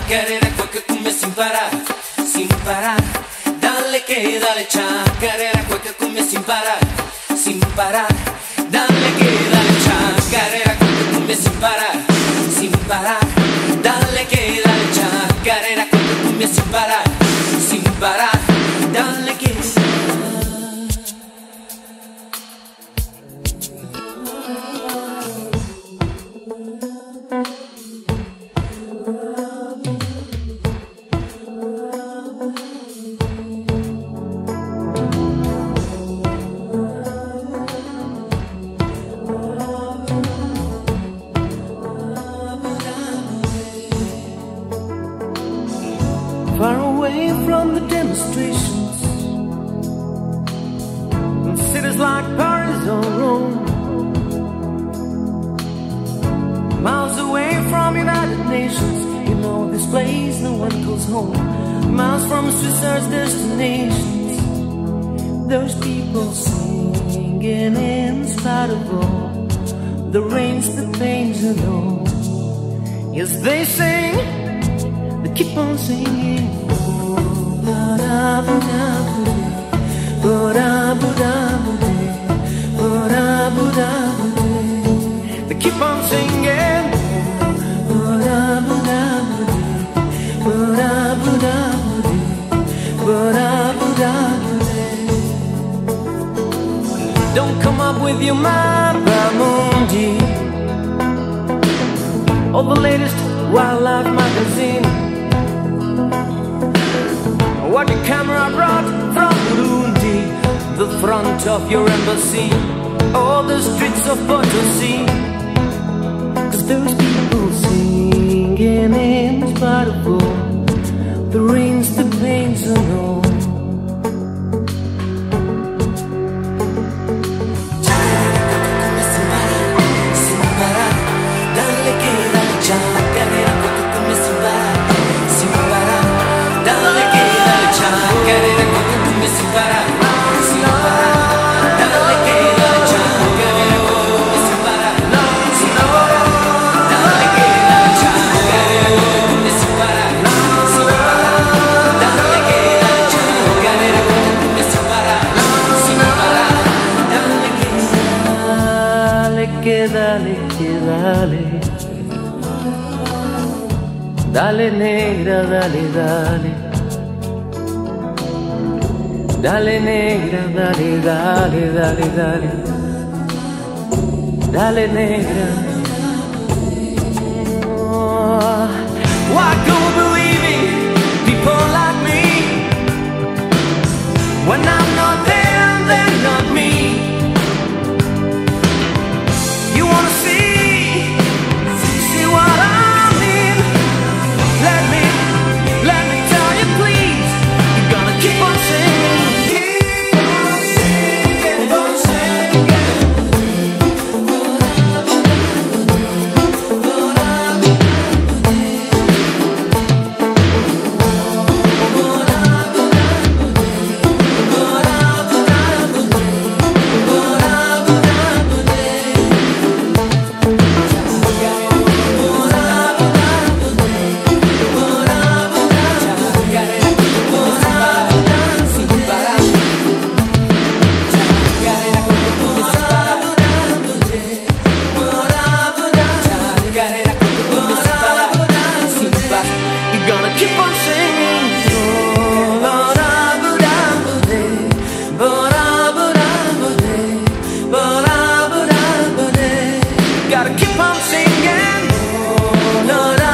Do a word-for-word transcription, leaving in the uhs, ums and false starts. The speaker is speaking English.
chacarera, cueca, cumbia sin parar, sin parar. Dale que dale, chacarera, cueca, cumbia sin parar, sin parar. Dale que dale, chacarera, cueca, cumbia sin parar, sin parar. Dale que dale, chacarera, cueca, cumbia sin parar, sin parar. Dale que far away from the demonstrations in cities like Paris or Rome, miles away from United Nations. You know this place no one calls home. Miles from suicide's destinations. Those people singing in spite of all the rains, the pains and all. Yes, they sing, they keep on singing. They keep on singing. Don't come up with your Mappa Mundi or the latest wildlife magazine, what your camera brought from Burundi, the front of your embassy, or the streets of Potosi. Cause those people singing in spite of all the rains, the pains and all. Que dale, que dale, dale negra, dale, dale, dale negra, dale, dale, dale, dale, dale negra. Oh, why go believing people like me when I'm not there and they're not me? You wanna see, see what I mean? Let me, let me tell you please, you're gonna keep on singing. Keep on singing, keep on singing. Gotta keep on singing. Oh, no, no.